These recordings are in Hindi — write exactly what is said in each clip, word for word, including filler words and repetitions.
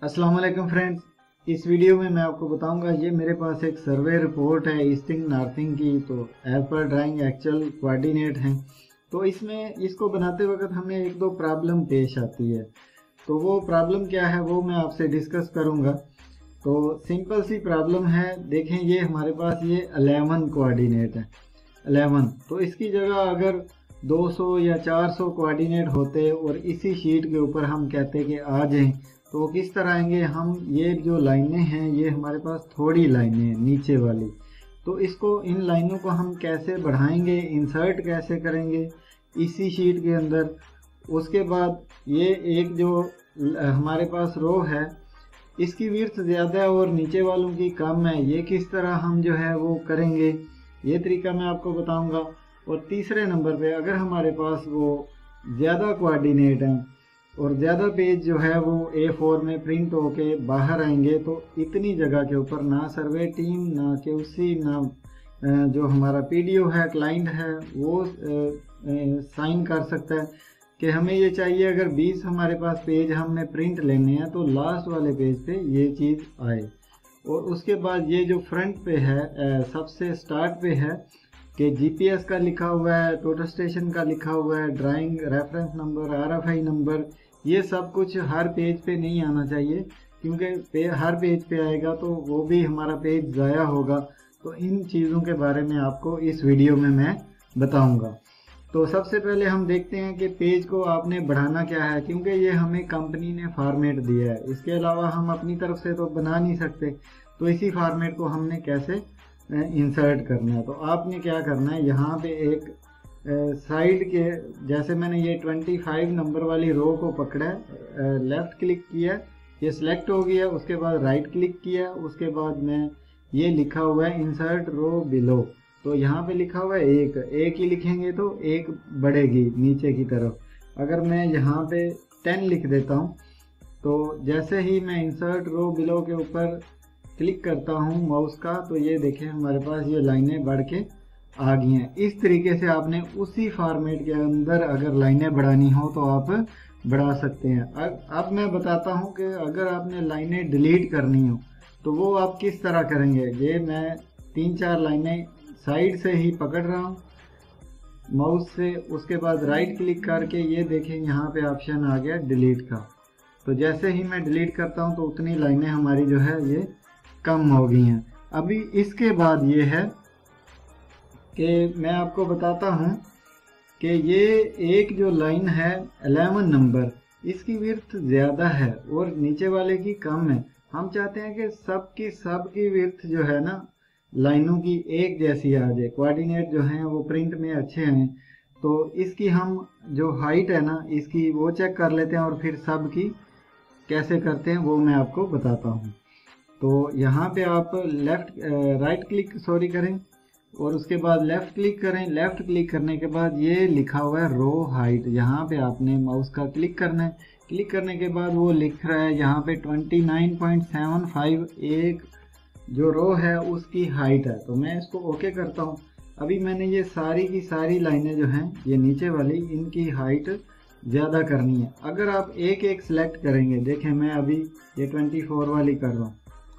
अस्सलाम वालेकुम फ्रेंड्स, इस वीडियो में मैं आपको बताऊंगा ये मेरे पास एक सर्वे रिपोर्ट है ईस्टिंग नॉर्थिंग की। तो as per drawing actual coordinate हैं। तो इसमें इसको बनाते वक्त हमें एक दो प्रॉब्लम पेश आती है। तो वो प्रॉब्लम क्या है वो मैं आपसे डिस्कस करूंगा। तो सिंपल सी प्रॉब्लम है, देखें ये हमारे पास ये अलेवन कोऑर्डिनेट है अलेवन। तो इसकी जगह अगर दो सौ या चार सौ कोऑर्डिनेट होते और इसी शीट के ऊपर हम कहते कि आ जाएं, तो वो किस तरह आएंगे। हम ये जो लाइनें हैं ये हमारे पास थोड़ी लाइनें हैं नीचे वाली, तो इसको इन लाइनों को हम कैसे बढ़ाएंगे, इंसर्ट कैसे करेंगे इसी शीट के अंदर। उसके बाद ये एक जो हमारे पास रो है इसकी विड्थ ज़्यादा है और नीचे वालों की कम है, ये किस तरह हम जो है वो करेंगे, ये तरीका मैं आपको बताऊंगा। और तीसरे नंबर पे अगर हमारे पास वो ज़्यादा कोऑर्डिनेट हैं और ज़्यादा पेज जो है वो ए फोर में प्रिंट होके बाहर आएंगे, तो इतनी जगह के ऊपर ना सर्वे टीम, ना क्यूसी, ना जो हमारा पीडीओ है, क्लाइंट है, वो साइन कर सकता है कि हमें ये चाहिए। अगर बीस हमारे पास पेज हमने प्रिंट लेने हैं तो लास्ट वाले पेज पे ये चीज़ आए। और उसके बाद ये जो फ्रंट पे है, सबसे स्टार्ट पे है कि जीपीएस का लिखा हुआ है, टोटल स्टेशन का लिखा हुआ है, drawing reference number, RFI number, ये सब कुछ हर पेज पे नहीं आना चाहिए, क्योंकि पे, हर पेज पे आएगा तो वो भी हमारा पेज ज़ाया होगा। तो इन चीज़ों के बारे में आपको इस वीडियो में मैं बताऊंगा। तो सबसे पहले हम देखते हैं कि पेज को आपने बढ़ाना क्या है, क्योंकि ये हमें कंपनी ने फॉर्मेट दिया है, इसके अलावा हम अपनी तरफ से तो बना नहीं सकते। तो इसी फॉर्मेट को हमने कैसे इंसर्ट करना है, तो आपने क्या करना है, यहाँ पे एक साइड के, जैसे मैंने ये पच्चीस नंबर वाली रो को पकड़ा है, लेफ्ट क्लिक किया, ये सिलेक्ट हो गया। उसके बाद राइट क्लिक किया, उसके बाद मैं ये लिखा हुआ है इंसर्ट रो बिलो। तो यहाँ पे लिखा हुआ है एक एक ही लिखेंगे तो एक बढ़ेगी नीचे की तरफ। अगर मैं यहाँ पे टेन लिख देता हूँ तो जैसे ही मैं इंसर्ट रो बिलो के ऊपर क्लिक करता हूँ माउस का, तो ये देखें हमारे पास ये लाइनें बढ़ के आ गई हैं। इस तरीके से आपने उसी फॉर्मेट के अंदर अगर लाइनें बढ़ानी हो तो आप बढ़ा सकते हैं। अब मैं बताता हूँ कि अगर आपने लाइनें डिलीट करनी हो तो वो आप किस तरह करेंगे। ये मैं तीन चार लाइनें साइड से ही पकड़ रहा हूँ माउस से, उसके बाद राइट क्लिक करके ये देखें यहाँ पे ऑप्शन आ गया डिलीट का। तो जैसे ही मैं डिलीट करता हूँ तो उतनी लाइनें हमारी जो है ये कम हो गई हैं। अभी इसके बाद ये है कि मैं आपको बताता हूँ कि ये एक जो लाइन है अलेवन नंबर, इसकी विड्थ ज़्यादा है और नीचे वाले की कम है। हम चाहते हैं कि सब की सब की विड्थ जो है ना लाइनों की एक जैसी आ जाए, कोऑर्डिनेट जो हैं वो प्रिंट में अच्छे हैं। तो इसकी हम जो हाइट है ना इसकी वो चेक कर लेते हैं और फिर सब की कैसे करते हैं वो मैं आपको बताता हूँ। तो यहाँ पे आप लेफ्ट राइट क्लिक सॉरी करें और उसके बाद लेफ्ट क्लिक करें। लेफ्ट क्लिक करने के बाद ये लिखा हुआ है रो हाइट, यहाँ पे आपने माउस का क्लिक करना है। क्लिक करने के बाद वो लिख रहा है यहाँ पे उनतीस पॉइंट सात पाँच एक जो रो है उसकी हाइट है। तो मैं इसको ओके करता हूँ। अभी मैंने ये सारी की सारी लाइनें जो हैं ये नीचे वाली, इनकी हाइट ज़्यादा करनी है। अगर आप एक एक सिलेक्ट करेंगे, देखें मैं अभी ये चौबीस वाली कर रहा हूँ,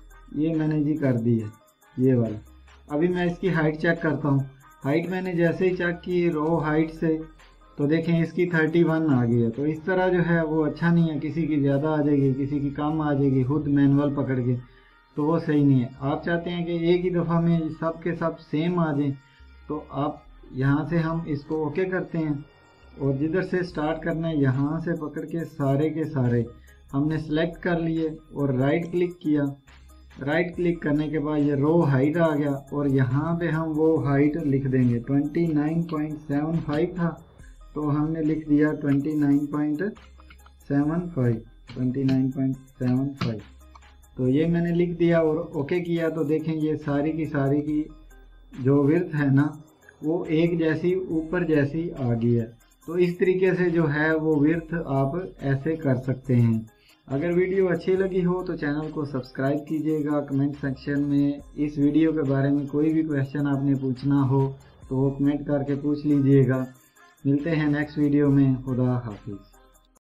ये मैंने जी कर दी है ये वाला। अभी मैं इसकी हाइट चेक करता हूँ। हाइट मैंने जैसे ही चेक की रो हाइट से, तो देखें इसकी इकतीस आ गई है। तो इस तरह जो है वो अच्छा नहीं है, किसी की ज़्यादा आ जाएगी, किसी की कम आ जाएगी, खुद मैनुअल पकड़ के, तो वो सही नहीं है। आप चाहते हैं कि एक ही दफ़ा में सब के सब सेम आ जाएं, तो आप यहाँ से हम इसको ओके करते हैं और जिधर से स्टार्ट करना है यहाँ से पकड़ के सारे के सारे हमने सेलेक्ट कर लिए और राइट क्लिक किया। राइट क्लिक करने के बाद ये रो हाइट आ गया और यहाँ पे हम वो हाइट लिख देंगे। उनतीस पॉइंट सात पाँच था तो हमने लिख दिया उनतीस पॉइंट सात पाँच उनतीस पॉइंट सात पाँच। तो ये मैंने लिख दिया और ओके किया। तो देखें ये सारी की सारी की जो विड्थ है ना वो एक जैसी ऊपर जैसी आ गई है। तो इस तरीके से जो है वो विड्थ आप ऐसे कर सकते हैं। अगर वीडियो अच्छी लगी हो तो चैनल को सब्सक्राइब कीजिएगा। कमेंट सेक्शन में इस वीडियो के बारे में कोई भी क्वेश्चन आपने पूछना हो तो वो कमेंट करके पूछ लीजिएगा। मिलते हैं नेक्स्ट वीडियो में। खुदा हाफिज़।